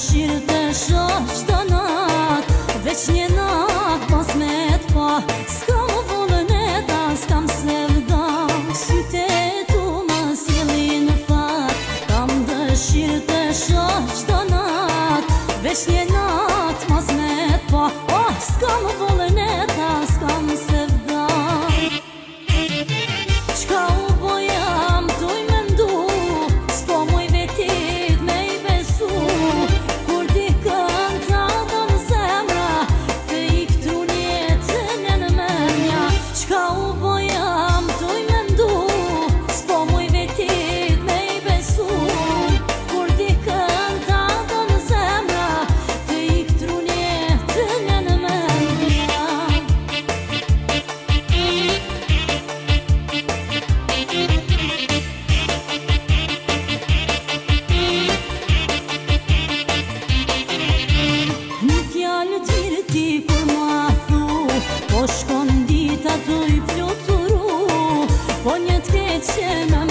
dëshirë të shoh çdo nat, veç një nat mos me t'pa. S'kam vullneta, s'kam sevda, sytë tu më sjellin në fat. Kam dëshirë të shoh çdo nat, veç një nat mos me t'pa. Oh, s'kam vullneta, s'kam sevda. Çka u boja m'duj me ndu, s'po muj vetit me I besu. Kur dikën ta don zemra, të I këtun jetën e në menja. Çka u boja m'duj me ndu, s'po muj vetit me I besu. Kur dikën ta don zemra, të I këtun jetën e në menja. Ti kur ma thu, po shkon dita tu I fluturu, po një t'keqe me